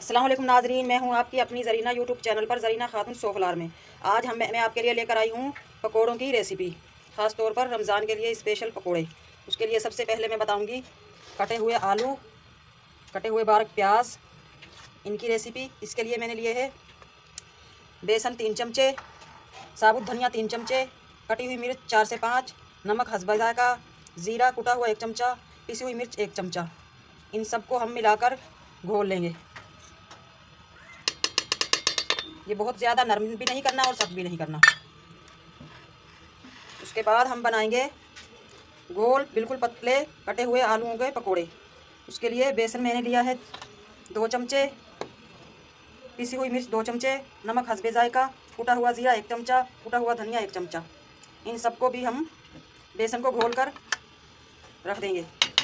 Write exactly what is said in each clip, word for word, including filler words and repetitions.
अस्सलाम वालेकुम नाजरीन, मैं हूं आपकी अपनी ज़रीना यूट्यूब चैनल पर ज़रीना खातून सोफलार में। आज हम मैं आपके लिए लेकर आई हूं पकोड़ों की रेसिपी, ख़ास तौर पर रमज़ान के लिए स्पेशल पकोड़े। उसके लिए सबसे पहले मैं बताऊंगी कटे हुए आलू, कटे हुए बारीक प्याज, इनकी रेसिपी। इसके लिए मैंने लिए है बेसन तीन चमचे, साबुत धनिया तीन चमचे, कटी हुई मिर्च चार से पाँच, नमक हस्ब जायका, ज़ीरा कुटा हुआ एक चमचा, पिसी हुई मिर्च एक चमचा। इन सबको हम मिलाकर घोल लेंगे। ये बहुत ज़्यादा नरम भी नहीं करना और सख्त भी नहीं करना। उसके बाद हम बनाएंगे गोल बिल्कुल पतले कटे हुए आलूओं के पकोड़े। उसके लिए बेसन मैंने लिया है दो चमचे, पिसी हुई मिर्च दो चमचे, नमक हस्बे जायका, कुटा हुआ ज़ीरा एक चमचा, कुटा हुआ धनिया एक चमचा। इन सबको भी हम बेसन को घोल कर रख देंगे।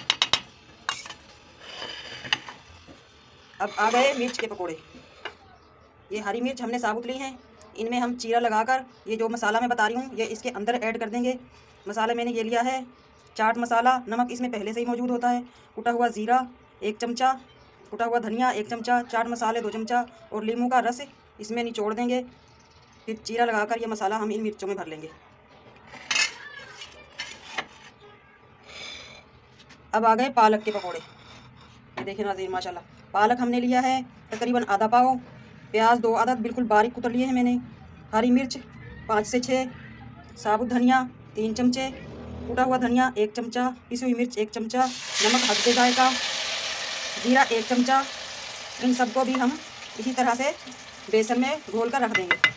अब आ गए मिर्च के पकोड़े। ये हरी मिर्च हमने साबुत ली हैं, इनमें हम चीरा लगाकर ये जो मसाला मैं बता रही हूँ ये इसके अंदर ऐड कर देंगे। मसाले मैंने ये लिया है चाट मसाला, नमक इसमें पहले से ही मौजूद होता है, कुटा हुआ ज़ीरा एक चमचा, कुटा हुआ धनिया एक चमचा, चाट मसाले दो चमचा और नींबू का रस इसमें निचोड़ देंगे। फिर चीरा लगाकर ये मसाला हम इन मिर्चों में भर लेंगे। अब आ गए पालक के पकौड़े। ये देखिए नाज़रीन, माशाल्लाह पालक हमने लिया है तकरीबन आधा पाव, प्याज दो अदद बिल्कुल बारीक कुतर लिए हैं मैंने, हरी मिर्च पाँच से छः, साबुत धनिया तीन चमचे, कुटा हुआ धनिया एक चमचा, पिसी हुई मिर्च एक चमचा, नमक हस्बे जायका, ज़ीरा एक चमचा। इन सबको भी हम इसी तरह से बेसन में घोल कर रख देंगे।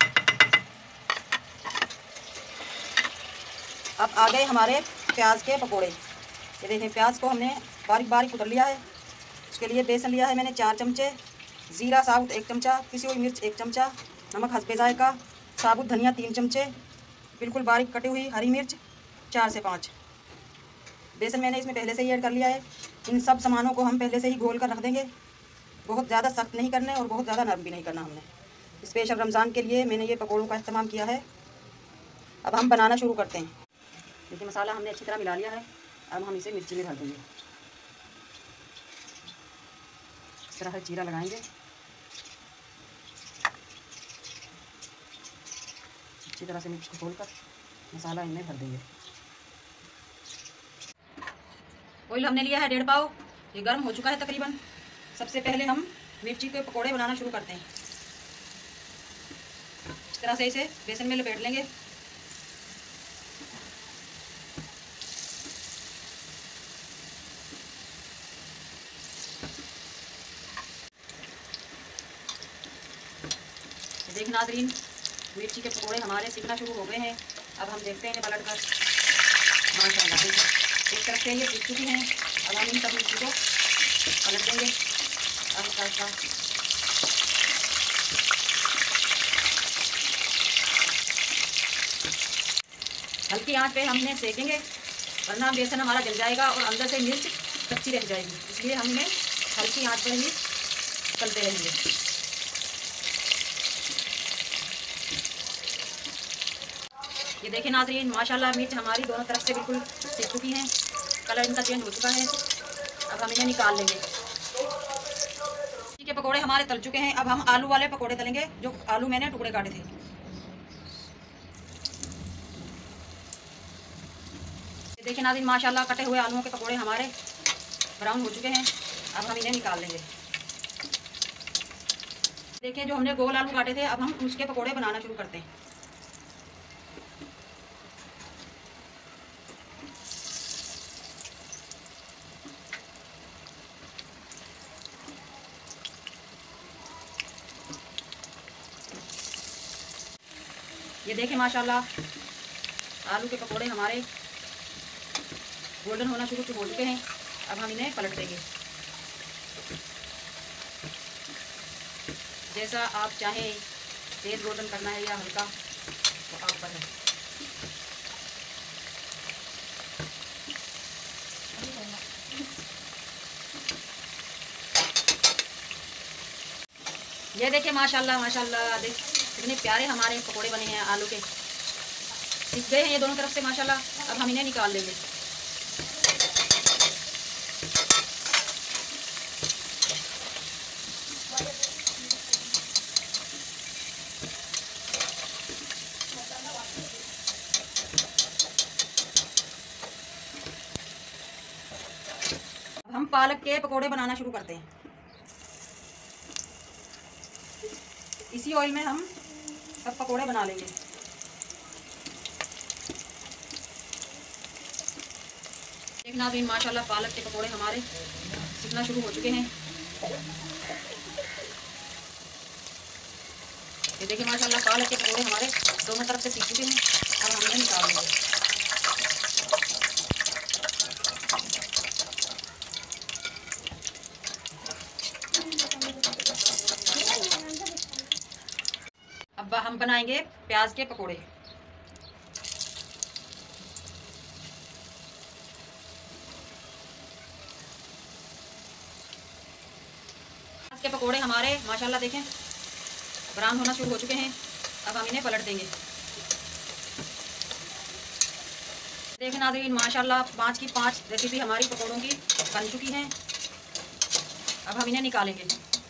अब आ गए हमारे प्याज के पकोड़े। ये देखें, प्याज को हमने बारीक बारीक कुतर लिया है। उसके लिए बेसन लिया है मैंने चार चमचे, ज़ीरा साबुत एक चमचा, पिसी हुई मिर्च एक चमचा, नमक हस्बे जायका, साबुत धनिया तीन चमचे, बिल्कुल बारीक कटी हुई हरी मिर्च चार से पाँच। बेसन मैंने इसमें पहले से ही ऐड कर लिया है। इन सब सामानों को हम पहले से ही घोल कर रख देंगे। बहुत ज़्यादा सख्त नहीं करने और बहुत ज़्यादा नरम भी नहीं करना हमने। स्पेशल रमज़ान के लिए मैंने ये पकौड़ों का इस्तेमाल किया है। अब हम बनाना शुरू करते हैं। देखिए मसाला हमने अच्छी तरह मिला लिया है। अब हम इसे मिर्ची में भर देंगे। इस तरह से चीरा लगाएंगे। अच्छी तरह से मिर्च को खोलकर मसाला इनमें भर देंगे। ऑयल हमने लिया है डेढ़ पाव, ये गर्म हो चुका है तकरीबन। सबसे पहले हम मिर्ची के पकोड़े बनाना शुरू करते हैं। इस तरह से इसे बेसन में लपेट लेंगे। देखिए नाज़रीन, मिर्ची के पकोड़े हमारे सीखना शुरू हो गए हैं। अब हम देखते हैं पलट कर। माशाल्लाह एक तरफ से ये सीख चुकी हैं। अब हम इन सब मिर्ची को पलट देंगे आहिस्ता आहिस्ता। हल्की आंच पे हमने सेकेंगे, वरना बेसन हमारा जल जाएगा और अंदर से मिर्च कच्ची रह जाएगी। इसलिए हम इन्हें हल्की आंच पर ही तलते रहेंगे। ये देखिए नाज़रीन, माशाल्लाह मिर्च हमारी दोनों तरफ से बिल्कुल सीख चुकी हैं। कलर इनका चेंज हो चुका है। अब हम इन्हें निकाल लेंगे। मिर्ची के पकोड़े हमारे तल चुके हैं। अब हम आलू वाले पकोड़े तलेंगे, जो आलू मैंने टुकड़े काटे थे। ये देखिए नाज़रीन, माशाल्लाह कटे हुए आलूओं के पकोड़े हमारे ब्राउन हो चुके हैं। अब हम इन्हें निकाल लेंगे। देखिए जो हमने गोल आलू काटे थे, अब हम उसके पकोड़े बनाना शुरू करते हैं। ये देखें माशाल्लाह आलू के पकोड़े हमारे गोल्डन होना शुरू हो चुके हैं। अब हम इन्हें पलट देंगे। जैसा आप चाहें, तेज़ गोल्डन करना है या हल्का, तो आप पर है। ये देखिए माशाल्लाह माशाल्लाह, देख कितने प्यारे हमारे पकोड़े बने हैं आलू के। सीख गए हैं ये दोनों तरफ से माशाल्लाह। अब हम इन्हें निकाल लेंगे। पालक के पकोड़े बनाना शुरू करते हैं। इसी ऑयल में हम सब पकोड़े बना लेंगे। देखना नाज़रीन, माशाल्लाह पालक के पकोड़े हमारे सीखना शुरू हो चुके हैं। ये देखिए माशाल्लाह पालक के पकोड़े हमारे दोनों तरफ से सीख चुके हैं। अब हम इन्हें निकाल लेंगे। अब हम बनाएंगे प्याज के पकोड़े। प्याज के पकोड़े हमारे माशाल्लाह देखें ब्राउन होना शुरू हो चुके हैं। अब हम इन्हें पलट देंगे। देखें नाज़रीन, माशाल्लाह पाँच की पाँच रेसिपी हमारी पकोड़ों की बन चुकी हैं। अब हम इन्हें निकालेंगे।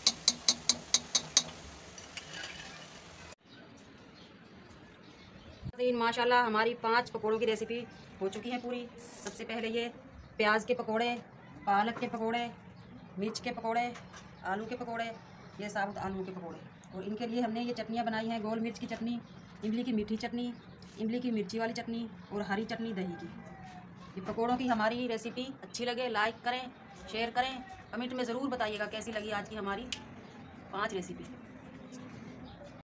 नाज़रीन माशाल्लाह हमारी पांच पकोड़ों की रेसिपी हो चुकी है पूरी। सबसे पहले ये प्याज के पकोड़े, पालक के पकोड़े, मिर्च के पकोड़े, आलू के पकोड़े, ये साबुत आलू के पकोड़े। और इनके लिए हमने ये चटनियाँ बनाई हैं, गोल मिर्च की चटनी, इमली की मीठी चटनी, इमली की मिर्ची वाली चटनी और हरी चटनी दही की। ये पकोड़ों की हमारी रेसिपी अच्छी लगे लाइक करें, शेयर करें, कमेंट में ज़रूर बताइएगा कैसी लगी आज की हमारी पांच रेसिपी।